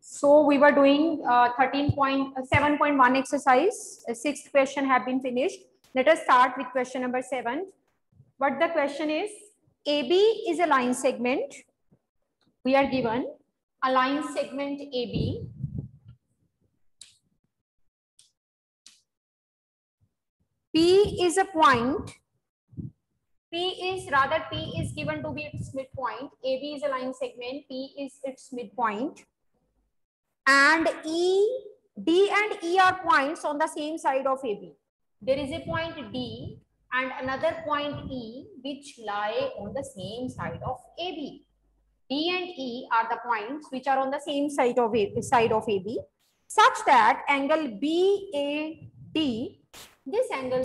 So we were doing 13.7.1 exercise. Sixth question have been finished. Let us start with question number 7. What the question is? AB is a line segment. We are given a line segment AB. P is a point. P is given to be its midpoint. AB is a line segment. P is its midpoint. And D and E are points on the same side of AB. There is a point D and another point E which lie on the same side of AB. D and E are the points which are on the same side of AB, such that angle BAD, this angle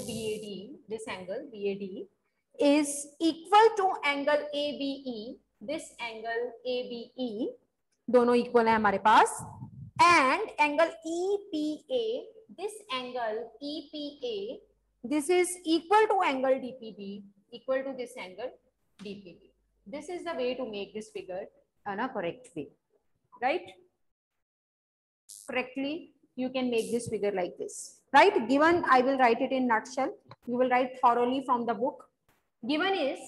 BAD is equal to angle ABE, this angle ABE, दोनों equal है हमारे पास, and angle EPA, this angle EPA, this is equal to angle DPB, equal to this angle DPB. This is the way to make this figure in a correct way, right? Correctly, you can make this figure like this, right? Given, I will write it in nutshell. You will write thoroughly from the book. Given is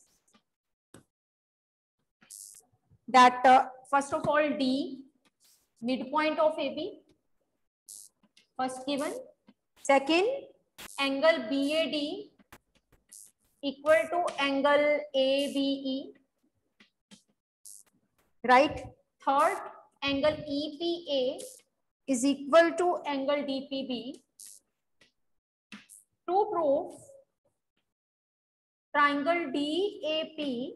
that first of all, D, midpoint of AB, first given. Second, angle BAD equal to angle ABE, right? Third, angle EPA is equal to angle DPB. To prove triangle DAP,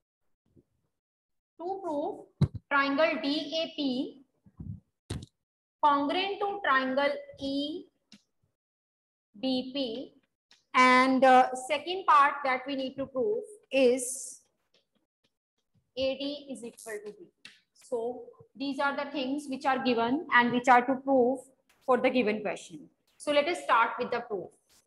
congruent to triangle EDP, and second part that we need to prove is AD is equal to B. So these are the things which are given and which are to prove for the given question. So let us start with the proof.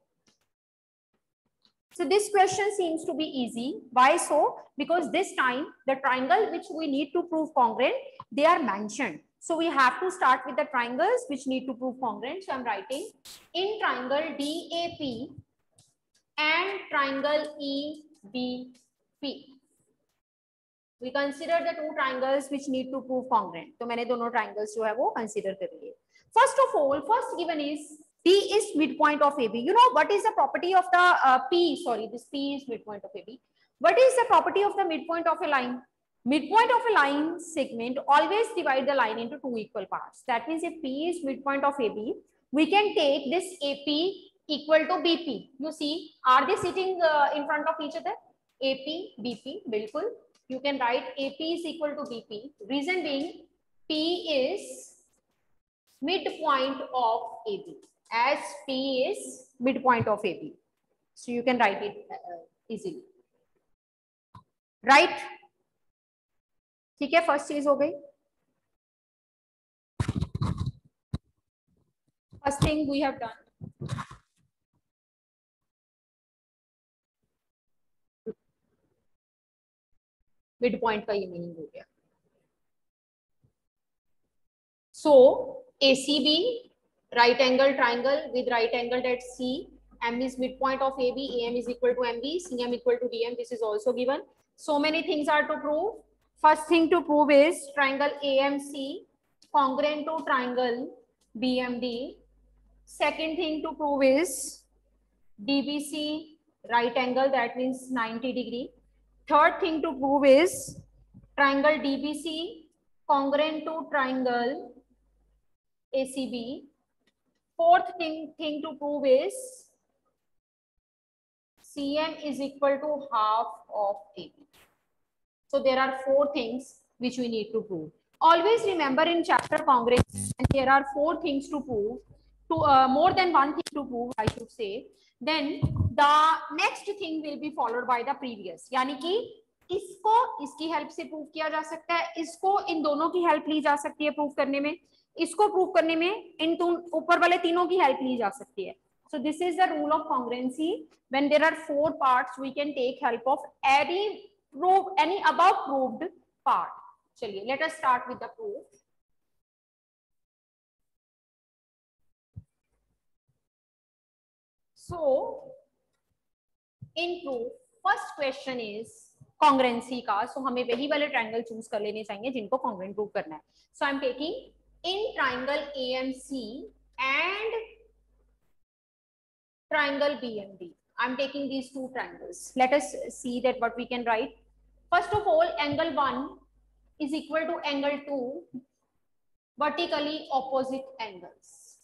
So this question seems to be easy. Why so? Because this time the triangle which we need to prove congruent, they are mentioned. So we have to start with the triangles which need to prove congruent. So I'm writing in triangle DAP and triangle EBP. We consider the two triangles which need to prove congruent. So मैंने दोनों triangles जो है वो consider कर लिए. First of all, first given is D is midpoint of AB. You know what is the property of the P? Sorry, this P is midpoint of AB. What is the property of the midpoint of a line? Midpoint of a line segment always divide the line into two equal parts. That means if P is midpoint of AB, we can take this AP equal to BP. You see, are they sitting in front of each other? AP, BP, bilkul. You can write AP is equal to BP. Reason being, P is midpoint of AB. As P is midpoint of AB. So you can write it easily. Right? ठीक है, first चीज हो गई. First thing we have done. Midpoint का ये meaning हो गया. So ACB, right angle triangle with right angle at C, M is midpoint of AB, AM is equal to MB, CM equal to DM. This is also given. So many things are to prove. First thing to prove is triangle AMC congruent to triangle BMD. Second thing to prove is DBC right angle, that means 90 degree. Third thing to prove is triangle DBC congruent to triangle ACB. Fourth thing to prove is CM is equal to half of AB. So there are four things which we need to prove. Always remember in chapter congruence, there are four things to prove, more than one thing to prove, I should say. Then the next thing will be followed by the previous. यानी कि इसको इसकी help से prove किया जा सकता है, इसको इन दोनों की हेल्प ली जा सकती है प्रूव करने में, इसको प्रूव करने में इन ऊपर वाले तीनों की हेल्प ली जा सकती है. So this is the rule of congruency. When there are four parts, we can take help of any above proved part. चलिए, let us start with the proof. So in proof, first question is congruency का. So हमें वही वाले triangle choose कर लेने चाहिए जिनको congruent prove करना है. So I'm taking in triangle AMC and triangle BMD. I'm taking these two triangles. Let us see that what we can write. First of all, angle 1 is equal to angle 2, vertically opposite angles.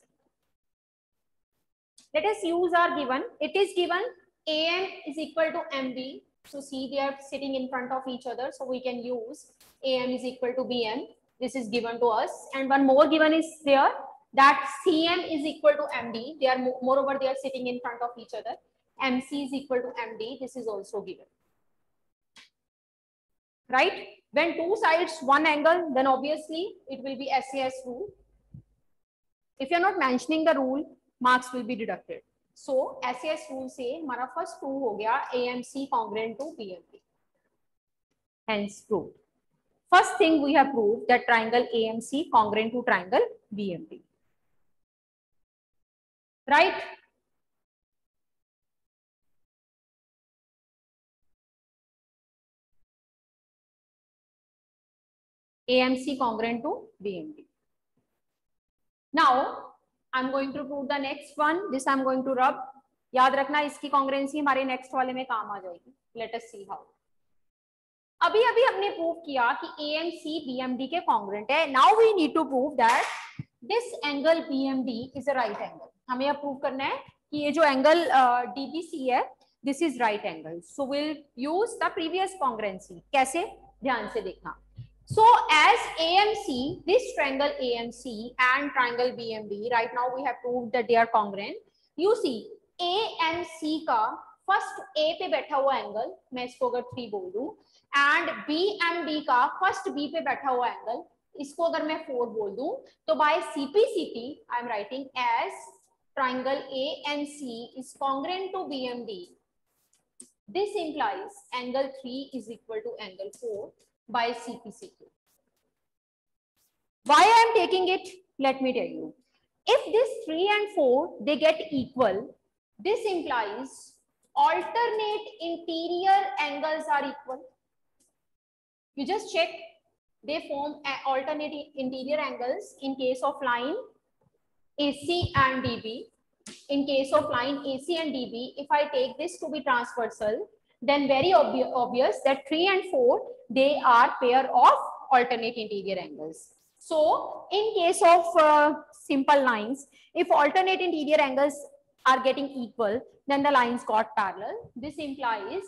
Let us use our given. It is given AM is equal to MB. So see, they are sitting in front of each other. So we can use AM is equal to BM. This is given to us. And one more given is there, that CM is equal to MD. They are moreover, they are sitting in front of each other. MC is equal to MD. This is also given. Right? When two sides one angle, then obviously it will be SAS rule. If you are not mentioning the rule, marks will be deducted. So SAS rule से हमारा first prove हो गया AMC congruent to BMD. Hence proved. First thing we have proved that triangle AMC congruent to triangle BMD. Right? AMC congruent to BMD. Now I'm going to prove the next one. This I'm going to rub. याद रखना इसकी congruency हमारे next वाले में काम आ जाएगी. Let us see how. अभी अभी हमने प्रूव किया कि AMC BMD के congruent है. Now we need to prove that this angle BMD is a right angle. हमें अब प्रूव करना है कि ये जो angle DBC है, this is right angle. So we'll use the previous congruency. कैसे? ध्यान से देखना. So as AMC, this triangle AMC and triangle BMD, right now we have proved that they are congruent. You see, AMC का first A पे बैठा हुआ angle, मैं इसको अगर 3 बोल दूं, and BMD का first B पे बैठा हुआ angle, इसको अगर मैं 4 बोल दूं, तो by CPCT, I am writing as triangle AMC is congruent to BMD. This implies angle 3 is equal to angle 4. By CPCT. Why I am taking it? Let me tell you. If this 3 and 4 they get equal, this implies alternate interior angles are equal. You just check, they form alternate interior angles in case of line AC and DB. In case of line AC and DB, if I take this to be transversal, then very obvious that 3 and 4 they are pair of alternate interior angles. So in case of simple lines, if alternate interior angles are getting equal, then the lines got parallel. This implies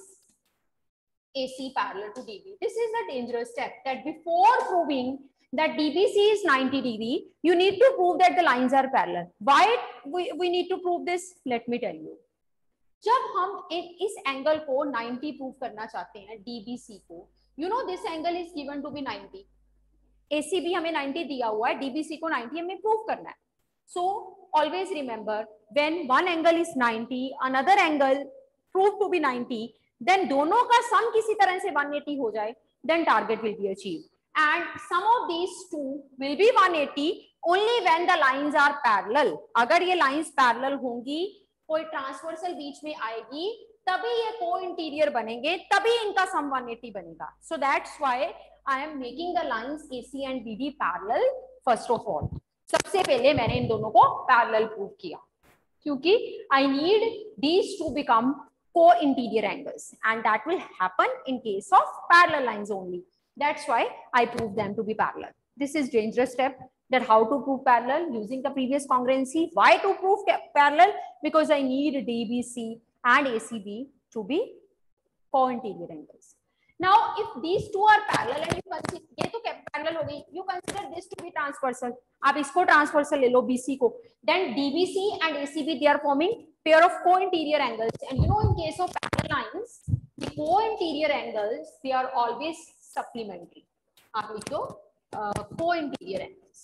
AC parallel to DB. This is the dangerous step, that before proving that DBC is 90 degree, you need to prove that the lines are parallel. Why we need to prove this? Let me tell you. जब हम इस angle को 90 prove करना चाहते हैं DBC को, you know this angle is given to be 90. ACB हमें 90 दिया हुआ है, DBC को 90 हमें प्रूव करना है. So always remember, when one angle is 90, another angle proved to be 90, then दोनों का sum किसी तरह से 180 हो जाए, then target will be achieved. And sum of these two will be 180 only when the lines are parallel. अगर ये lines parallel होंगी, कोई ट्रांसवर्सल बीच में आएगी, तभी ये को इंटीरियर बनेंगे, तभी इनका सम 180 बनेगा. So that's why I am making the lines AC and BD parallel. First of all, सबसे पहले मैंने इन दोनों को पैरेलल प्रूव किया, क्योंकि I need these to become co interior angles, and that will happen in case of parallel lines only. That's why I prove them to be parallel. This is dangerous step, that how to prove parallel using the previous congruency. Why to prove parallel? Because I need DBC and ACB to be co-interior angles. Now, if these two are parallel and you consider, ये तो parallel हो गई, you consider this to be transversal. आप इसको transversal ले लो BC को. Then DBC and ACB they are forming pair of co-interior angles. And you know, in case of parallel lines, the co-interior angles they are always supplementary. आप लिख दो co-interior angles.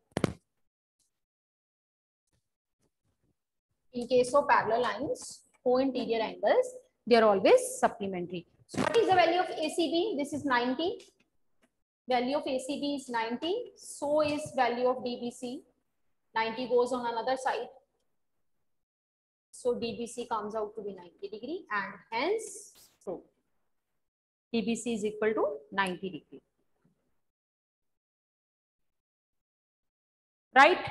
In case of parallel lines, co-interior angles, they are always supplementary. So what is the value of ACB? This is 90. Value of ACB is 90. So is value of DBC. 90 goes on another side. So DBC comes out to be 90 degree and hence so DBC is equal to 90 degree. Right?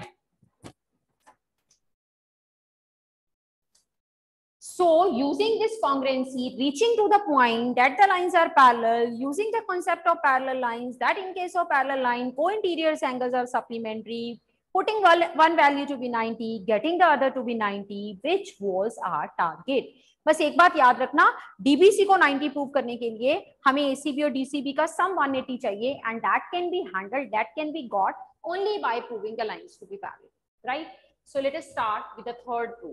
So using this congruency, reaching to the point that the lines are parallel, using the concept of parallel lines, that in case of parallel line, co-interior angles are supplementary, putting one value to be 90, getting the other to be 90, which was our target. बस एक बात याद रखना, DBC को 90 prove करने के लिए हमें एसीबी और डीसीबी का सम 180 चाहिए, and that can be handled, that can be got only by proving the lines to be parallel, right? So let us start with the third proof.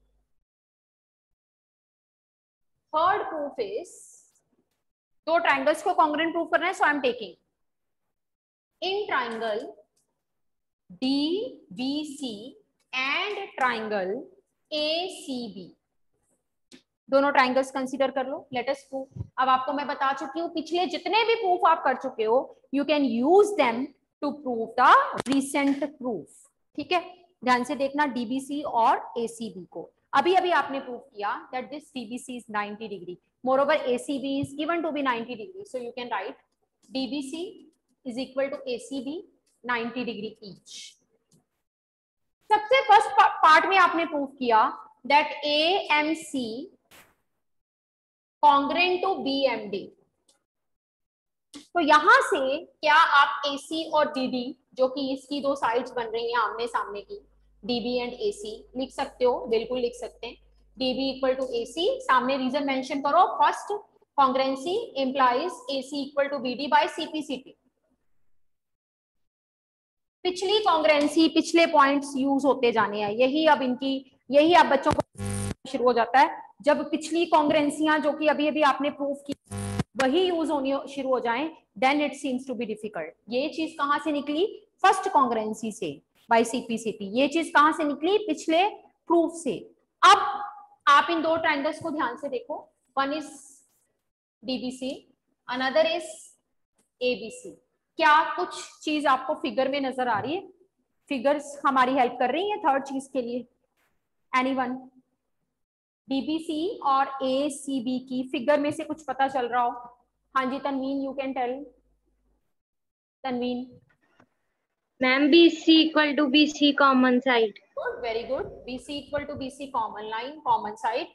Third proof is दो triangles को congruent prove करना है. So I am taking in triangle DBC and triangle ACB, दोनों triangles consider कर लो. Let us prove. अब आपको मैं बता चुकी हूँ, पिछले जितने भी प्रूफ आप कर चुके हो, you can use them to prove the recent proof. ठीक है, ध्यान से देखना DBC और ACB को. अभी अभी आपने प्रूव किया that this DBC is 90 degree. Moreover, ACB is given to be 90 degree. So you can write DBC is equal to ACB 90 degree each. सबसे फर्स्ट पार्ट में आपने प्रूव किया that AMC congruent to BMD. तो यहां से क्या आप AC और DD, जो कि इसकी दो साइड्स बन रही हैं आमने सामने की, DB एंड AC लिख सकते हो? बिल्कुल लिख सकते हैं. DB इक्वल टू AC, सामने रीजन मेंशन करो. First congruency implies AC equal to BD by CPCT. पिछली कॉन्ग्रुएंसी, पिछले पॉइंट्स यूज होते जाने हैं. यही अब बच्चों को शुरू हो जाता है जब पिछली कॉन्ग्रुएंसियां जो कि अभी अभी आपने प्रूव की वही यूज होनी शुरू हो जाएं, then it seems to be difficult. ये चीज कहां से निकली? फर्स्ट कॉन्ग्रुएंसी से बाय CPCT. ये चीज कहां से निकली? पिछले प्रूफ से. अब आप इन दो ट्रायंगल्स को ध्यान से देखो. One is DBC, another is ABC. क्या कुछ चीज आपको फिगर में नजर आ रही है? फिगर्स हमारी हेल्प कर रही है थर्ड चीज के लिए. एनीवन? DBC और ACB की फिगर में से कुछ पता चल रहा हो? हाँ जी Tanveen, you can tell. Tanveen. Ma'am BC equal to BC common side. Good, very good. BC equal to BC common line, common side.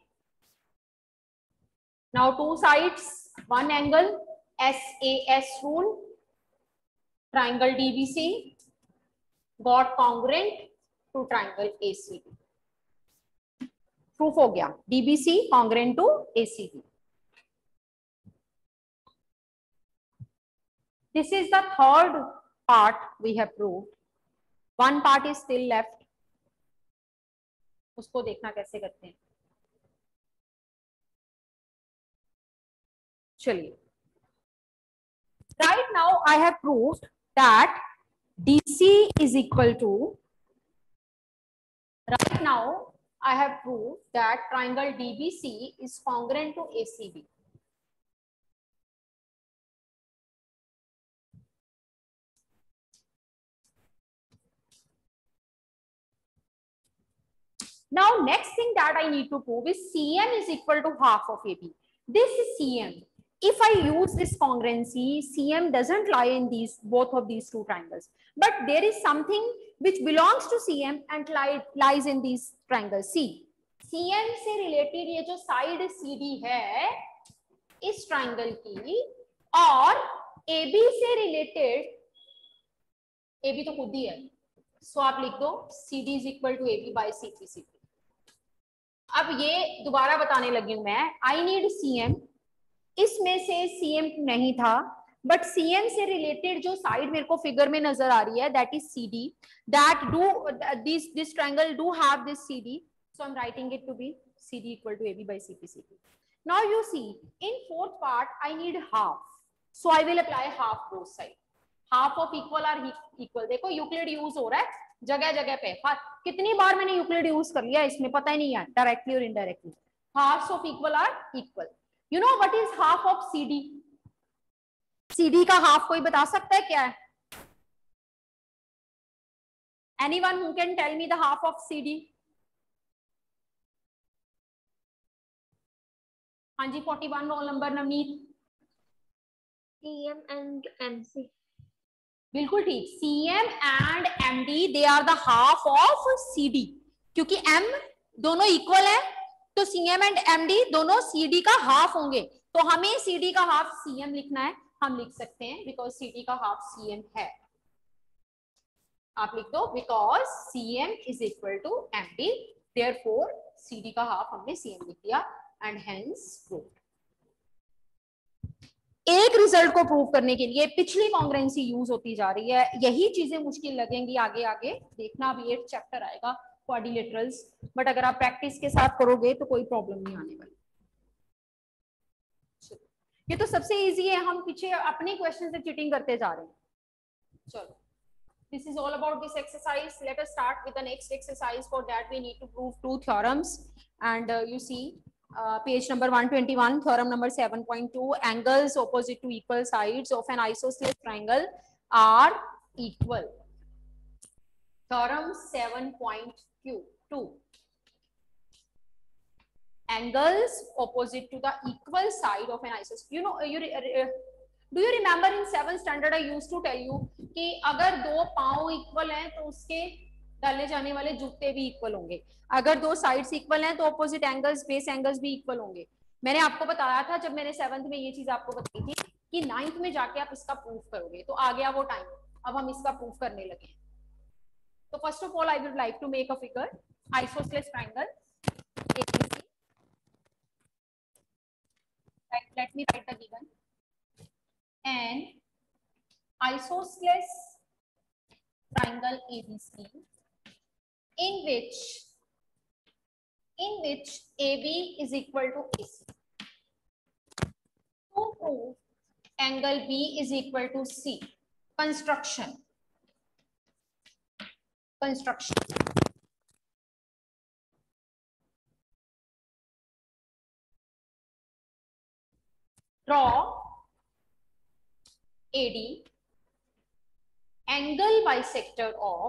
Now two sides, one angle, SAS rule. Triangle DBC got congruent to triangle ACB. Proof हो गया. DBC congruent to ACB. This is the third part we have proved. One part is still left. उसको देखना कैसे करते हैं. चलिए. Right now I have proved that DC is equal to. Right now I have proved that triangle DBC is congruent to ACB. Now next thing that I need to prove is CM is equal to half of AB. This is CM. If I use this congruency, CM doesn't lie in both of these two triangles, but there is something which belongs to CM and lies in these triangles. See, CM से related ये जो side CD है इस triangle की, और AB से related, AB तो खुद ही है, so आप लिख दो CD is equal to AB by CPCT. अब ये दोबारा बताने लगी हूं मैं. I need CM. इसमें से CM नहीं था, बट CM से रिलेटेड जो साइड मेरे को फिगर में नजर आ रही है, that is CD. That do this triangle do have this CD, so I'm writing it to be CD equal to AB by CPCT. Now you see, in fourth part I need half, so I will apply half both side. Half of equal are equal. देखो Euclid use हो रहा है जगह जगह पे. कितनी बार मैंने Euclid use कर लिया इसमें पता ही नहीं है, डायरेक्टली और indirectly. Halves of equal are equal. You know what is half of CD? CD का हाफ कोई बता सकता है क्या है? Anyone who can tell me the half of CD? हाँ जी 41 roll number Navneet. CM and MC. बिल्कुल ठीक, CM and MD they are the half of CD, क्योंकि M दोनों इक्वल है तो CM एंड MD दोनों CD का हाफ होंगे, तो हमें CD का हाफ CM लिखना है, हम लिख सकते हैं बिकॉज CD का हाफ CM है। आप लिख दो because CM is equal to MD, therefore CD का हाफ हमने CM लिख दिया एंड हेंस प्रूव्ड। एक रिजल्ट को प्रूव करने के लिए पिछली कॉन्ग्रेंसी यूज होती जा रही है, यही चीजें मुश्किल लगेंगी आगे आगे देखना, अभी एक चैप्टर आएगा क्वाड्रिलेटरल्स, बट अगर आप प्रैक्टिस के साथ करोगे तो कोई प्रॉब्लम नहीं आने वाली। ये तो सबसे इजी है, हम पीछे अपने क्वेश्चन से चीटिंग करते जा रहे हैं। चलो, this is all about this exercise. Let us start with the next exercise. For that we need to prove two theorems, and you see page number 121, theorem number 7.2, angles opposite to equal sides of an isosceles triangle are equal. Theorem 7.2, angles opposite to the equal side of an isosceles. You know, do you remember in 7th standard I used to tell you कि अगर दो पाँव equal हैं तो उसके डाले जाने वाले जूते भी इक्वल होंगे, अगर दो साइड्स इक्वल हैं तो ऑपोजिट एंगल्स बेस एंगल्स भी इक्वल होंगे। मैंने आपको बताया था जब मैंने 7th में ये चीज आपको बताई थी कि 9th में जाके आप इसका प्रूफ करोगे, तो आ गया वो टाइम, अब हम इसका प्रूफ करने लगे। तो first of all I would like to make a figure isosceles triangle ABC. Let me write the given and isosceles triangle ABC in which AB is equal to AC. To prove angle B is equal to C, construction. Draw AD, angle bisector of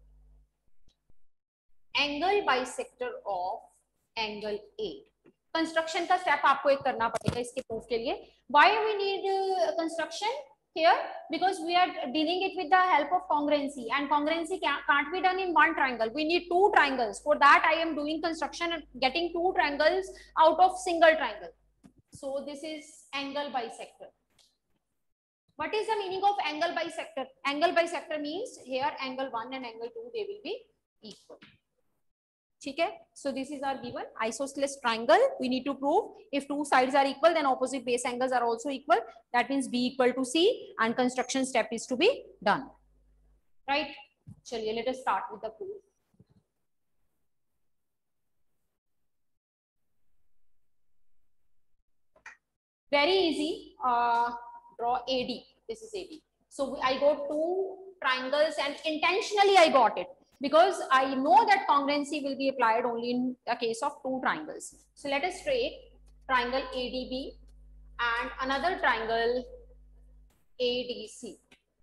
angle A. Construction का step आपको एक करना पड़ेगा इसके proof के लिए। Why we need construction here? Because we are dealing it with the help of congruency, and congruency can't be done in one triangle, we need two triangles. For that I am doing construction and getting two triangles out of single triangle. So this is angle bisector. What is the meaning of angle bisector? Angle bisector means here angle 1 and angle 2 they will be equal. ठीक है, so this is our given isosceles triangle. We need to prove if two sides are equal then opposite base angles are also equal. That means B equal to C and construction step is to be done. Right? चलिए, let us start with the proof. Very easy. Draw AD. This is AD. So I got two triangles and intentionally I got it because I know that congruency will be applied only in the case of two triangles. So let us take triangle ADB and another triangle ADC.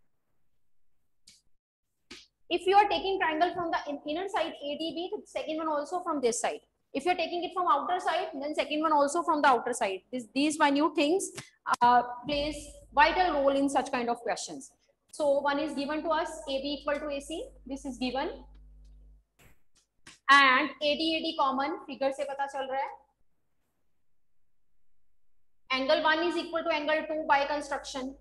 If you are taking triangle from the inner side ADB, the second one also from this side. If you are taking it from outer side, then second one also from the outer side. These minute things plays vital role in such kind of questions. So one is given to us, AB equal to AC. This is given, and AD common figure से पता चल रहा है. Angle 1 is equal to angle 2 by construction.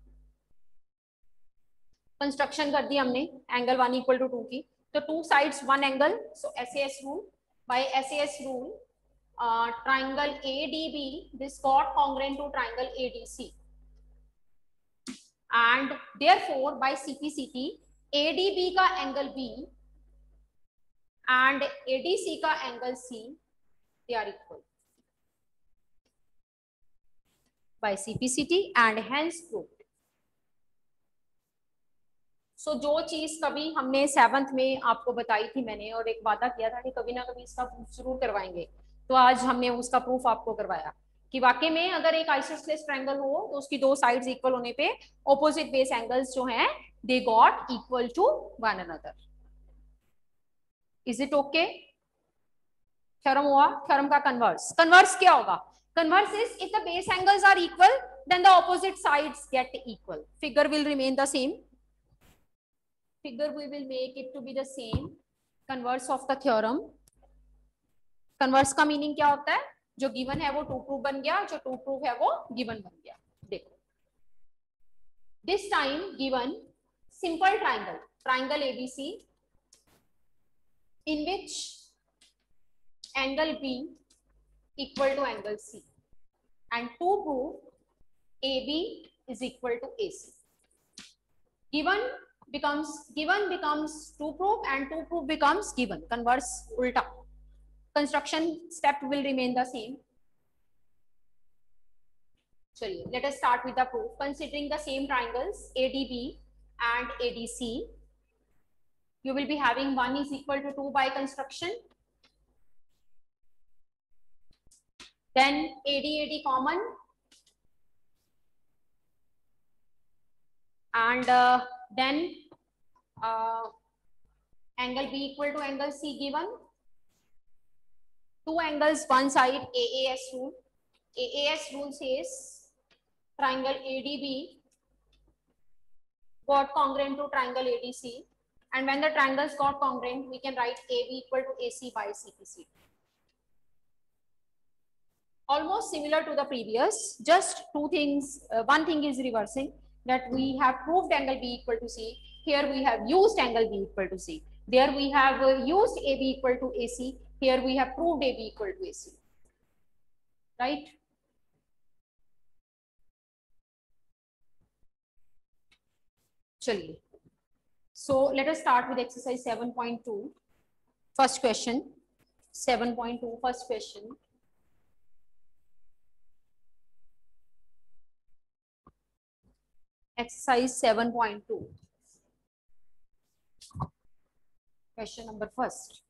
Construction कर दी हमने angle 1 equal to 2 की, तो two sides one angle, so SAS rule, by SAS rule triangle ADB this got congruent to triangle ADC and therefore by CP/CT ADB का angle B and ADC का angle C they are equal by CP/CT and hence proved. So जो चीज कभी हमने 7th में आपको बताई थी मैंने, और एक वादा किया था कि कभी ना कभी इसका प्रूफ जरूर करवाएंगे, तो आज हमने उसका प्रूफ आपको करवाया कि वाकई में अगर एक आइसोसेलेस ट्रायंगल हो तो उसकी दो साइड्स इक्वल होने पे ऑपोजिट बेस एंगल्स जो हैं they got equal to one another. Is it okay? Theorem हुआ. थ्योरम का कन्वर्स क्या होगा? Converse is, if the base angles are equal, then the opposite sides get equal. Figure will remain the same. Figure we will make it to be the same. Converse of the theorem. Converse का meaning क्या होता है? जो given है वो to proof बन गया, जो टू प्रूफ है वो गिवन बन गया. देखो, this time given simple triangle ABC, in which angle B equal to angle C, and to prove AB is equal to AC. Given becomes to proof, and to proof becomes given. Converse ulta. Construction step will remain the same. Chaliye, let us start with the proof. Considering the same triangles ADB and ADC, you will be having 1 is equal to 2 by construction. Then AD common, and then angle B equal to angle C given. Two angles one side, AAS rule. AAS rule says triangle ADB got congruent to triangle ADC, and when the triangles got congruent, we can write AB equal to AC by CPC. Almost similar to the previous, just two things. One thing is reversing, that we have proved angle B equal to C. Here we have used angle B equal to C. There we have used AB equal to AC. Here we have proved AB equal to AC. Right? Chaliye. So let us start with exercise 7.2. First question. 7.2, first question. Exercise 7.2. Question number first.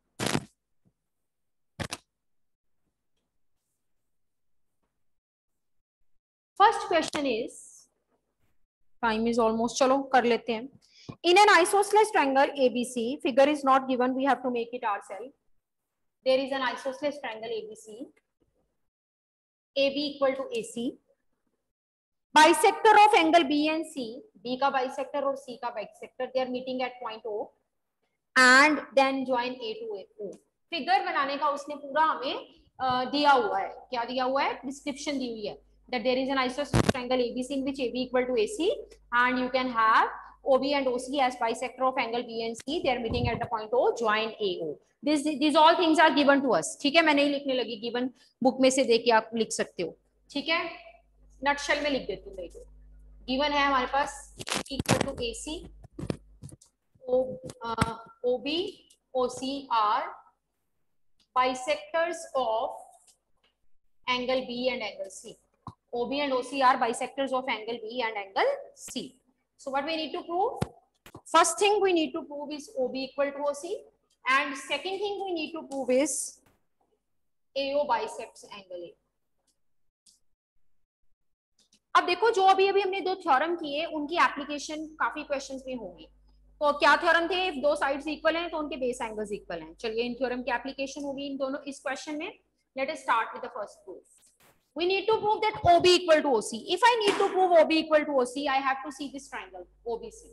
First question is, time is almost, chalo kar lete hain. In an isosceles triangle ABC, figure is not given, we have to make it ourselves. There is an isosceles triangle ABC, AB equal to AC. Bisector of angle B and C, B का bisector और C का bisector, they are meeting at point O, and then join A to O. Figure बनाने का उसने पूरा हमें दिया हुआ है. क्या दिया हुआ है? Description दी हुई है. That there is an isosceles triangle ABC in which AB equal to AC, and you can have OB and OC as bisector of angle B and C. They are meeting at the point O. Join AO. These all things are given to us. ठीक है, मैं नहीं लिखने लगी. Given book में से देख के आप लिख सकते हो. ठीक है, नटशेल में लिख देती हूँ. देखो, गिवन है हमारे पास equal to AC, OB, OC are bisectors of angle B and angle C. OB and OC are bisectors of angle B and angle C. So what we need to prove? First thing we need to prove is OB equal to OC, and second thing we need to prove is AO bisects angle A. अब देखो, जो अभी हमने दो theorem किए, उनकी application काफी questions में होंगी. तो क्या थ्योरम थे? इफ दो साइड्स इक्वल हैं तो उनके बेस एंगल्स इक्वल हैं. चलिए, इन थ्योरम की एप्लीकेशन होगी इन दोनों इस क्वेश्चन में. Let us start with the first proof. We need to prove that OB equal to OC. If I need to prove OB equal to OC, I have to see this triangle OBC.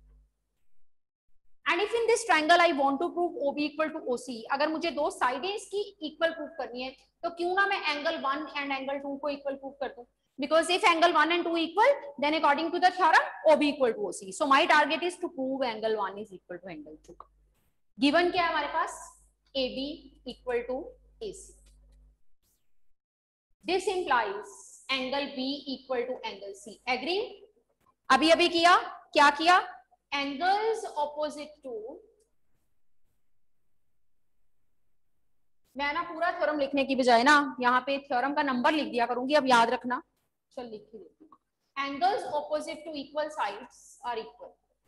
And if in this triangle I want to prove OB equal to OC, अगर मुझे दो साइडें इसकी equal prove करनी है, तो क्यों ना मैं एंगल 1 एंड एंगल 2 को इक्वल प्रूव कर दूं? Because if angle 1 and 2 equal, then according to the theorem, OB equal to OC. So my target is to prove angle 1 is equal to angle 2. Given क्या है हमारे पास? AB equal to AC. This implies angle B equal to angle C. Agree? अभी किया, क्या किया? Angles opposite to, मैं ना पूरा थ्योरम लिखने की बजाय ना यहाँ पे थ्योरम का नंबर लिख दिया करूंगी. अब याद रखना. चल लिख ही देती हूँ. Angles opposite to equal sides are equal.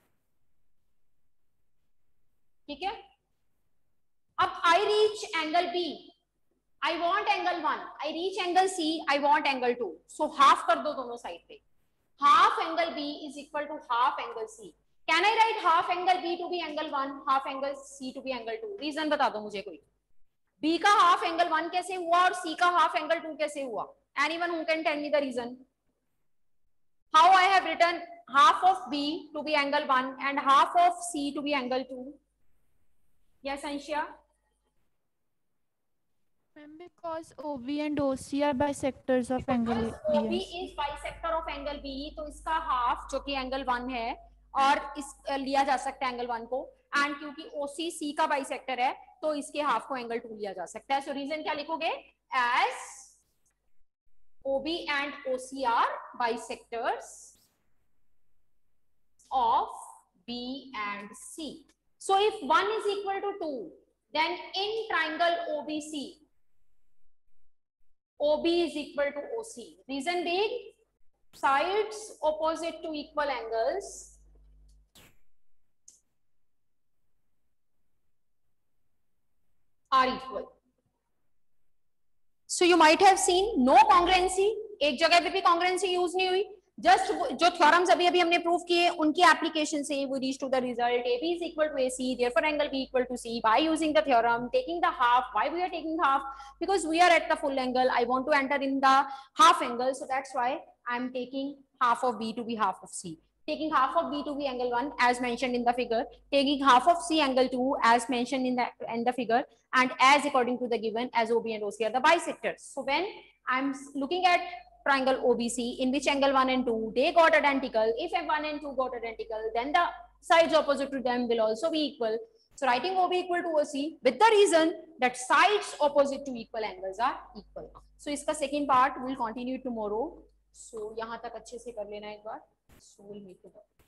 ठीक है. अब I reach angle B, I want angle 1, I reach angle C, I want angle 2. So half कर दो दोनों साइड पे. Half angle B is equal to half angle C. Can I write half angle B to be angle 1, half angle C to be angle 2? Reason बता दो मुझे कोई. B का half angle 1 कैसे हुआ और C का हाफ एंगल 2 कैसे हुआ? Anyone who can tell me the reason? How I have written half of B to be angle 1 and half of C to be angle 2? Yes, Anshia? Ma'am, because OB and OC are bisectors of angle OB BS. is bisector of angle B, तो इसका half जो कि angle 1 है और इस लिया जा सकता है एंगल 1 को, एंड क्योंकि OC C का बाइसेक्टर है तो इसके हाफ को एंगल 2 लिया जा सकता है. सो रीजन क्या लिखोगे? As OB and OC are bisectors of B and C. So if 1 is equal to 2, then in triangle OBC, OB is equal to OC. Reason being, sides opposite to equal angles are equal. So you might have seen no congruency. एक जगह पे भी congruency use नहीं हुई. Just जो theorems अभी अभी हमने प्रूव किए उनकी एप्लीकेशन से we reach to the result AB is equal to AC, therefore angle B equal to C by using the theorem, taking the half. Why we are taking half? Because we are at the full angle. I want to enter in the half angle, so that's why I am taking half of B to be half of C. Taking half of B to be angle 1 as mentioned in the figure, taking half of C angle 2 as mentioned in the figure, and as according to the given as OB and OC are the bisectors. So when I'm looking at triangle OBC in which angle 1 and 2 they got identical, if 1 and 2 got identical, then the sides opposite to them will also be equal. So writing OB equal to OC with the reason that sides opposite to equal angles are equal. So इसका second part will continue tomorrow. So यहाँ तक अच्छे से कर लेना एक बार. So we'll meet tomorrow.